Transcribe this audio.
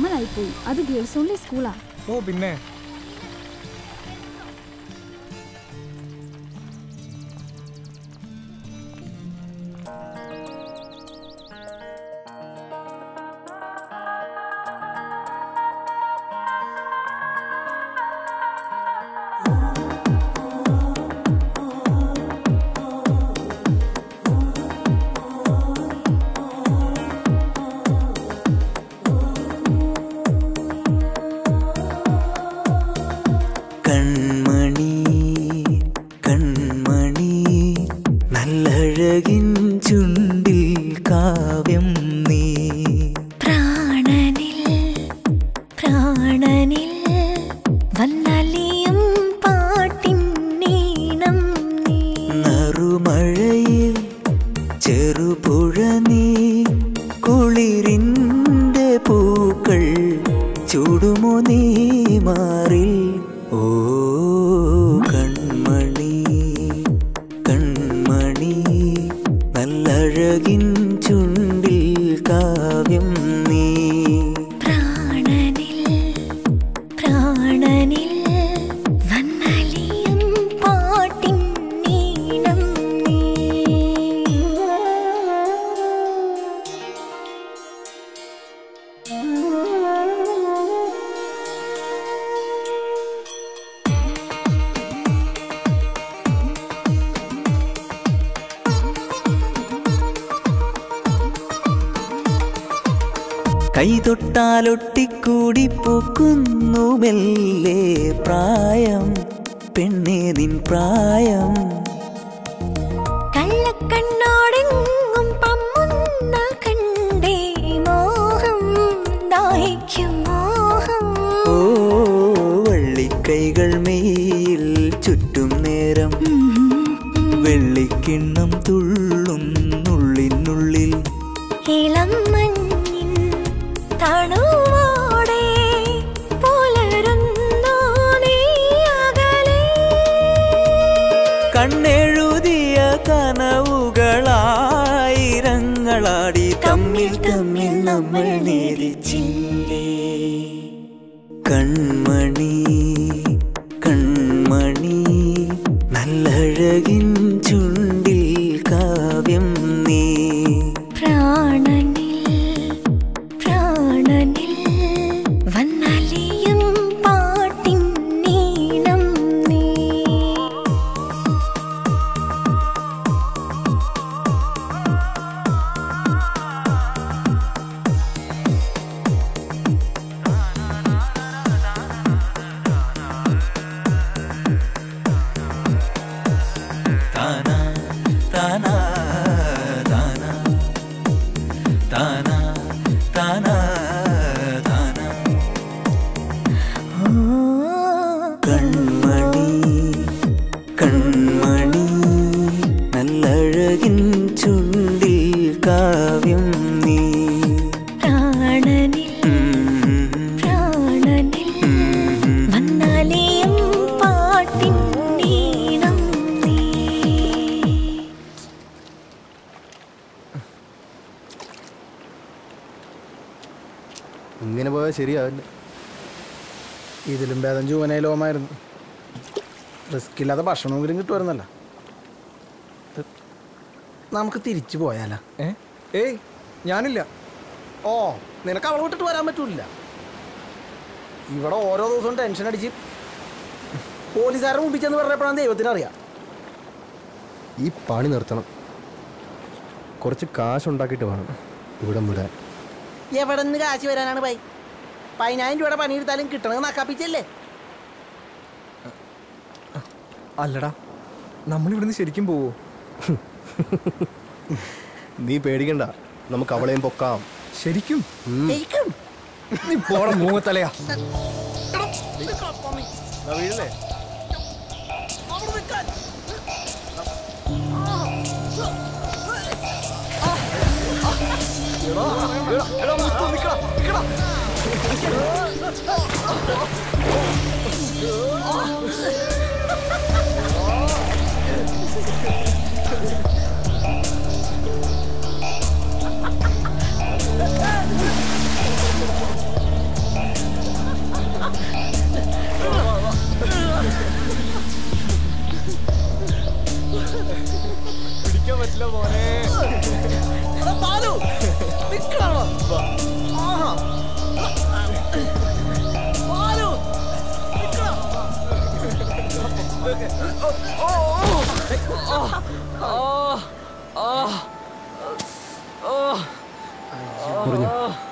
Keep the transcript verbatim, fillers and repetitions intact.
കമ്മലായിപ്പോയി. അത് girls only സ്കൂളാ. ഓ പിന്നെ കൈതൊട്ടാലൊട്ടിക്കൂടി പൂക്കുന്നു മെല്ലെ പ്രായം പെണ്ണേ നിൻ പ്രായം കള്ളക്കണ്ണോടെങ്ങും പമ്മുന്ന കണ്ടേ മോഹം ദാഹിക്കും മോഹം ഓ വള്ളിക്കൈകൾ മെയ്യിൽ ചുറ്റും നേരം വെള്ളിക്കിണ്ണം തുള്ളും നുള്ളിനുള്ളിൽ ഇളം മഞ്ഞിൻ തണുവോടെ പുലരുന്നു നീ അകലെ കണ്ണെഴുതിയ കനവുകളായിരങ്ങളാടി തമ്മിൽ തമ്മിൽ നമ്മൾ നേരിച്ചില്ലേ കൺമണി കൺമണി നല്ലഴകിൻ ചുണ്ടിൽ കാവ്യം നീ പ്രാണനിൽ പ്രാണനിൽ വന്നലിയും പാട്ടിൻ നീണം നീ താനാ താനാ താനാ താനാ താനാ താനാ കൺമണി കൺമണി നല്ലഴകിൻ ചുണ്ടിൽ കാവ്യം നീ പ്രാണനിൽ പ്രാണനിൽ വന്നലിയും പാട്ടിൻ നീണം നീ ഇങ്ങനെ പോയാൽ ശരിയാവില്ല. ഇതിലും ഭേദം ജൂവനയിലോമായിരുന്നു. റിസ്ക് ഇല്ലാതെ ഭക്ഷണമെങ്കിലും കിട്ടുമായിരുന്നല്ല. നമുക്ക് തിരിച്ചു പോയാലോ? ഏയ് ഞാനില്ല. ഓ നിനക്ക് അവളെ വിട്ടിട്ട് വരാൻ പറ്റൂല. ഇവിടെ ഓരോ ദിവസവും ടെൻഷൻ അടിച്ച് പോലീസുകാരെ മുമ്പിച്ചെന്ന് പറഞ്ഞപ്പോഴാണ് ദൈവത്തിനറിയാം. ഈ പണി നിർത്തണം. കുറച്ച് കാശുണ്ടാക്കിയിട്ട് വേണം ഇവിടെ വിടാൻ. എവിടെ നിന്ന് കാശ് വരാനാണ് പൈ? പതിനായിരം രൂപയുടെ പണിയെടുത്താലും കിട്ടണമെന്ന് നക്കാപ്പിച്ചല്ലേ? അല്ലടാ, നമ്മളിവിടുന്ന് ശരിക്കും പോവോ? നീ പേടിക്കണ്ട, നമുക്ക് അവളെയും പൊക്കാം. ശരിക്കും? ശരിക്കും? നീ പോട മൂങ്ങത്തലയാ. വീഴല്ലേ? കുറഞ്ഞോ?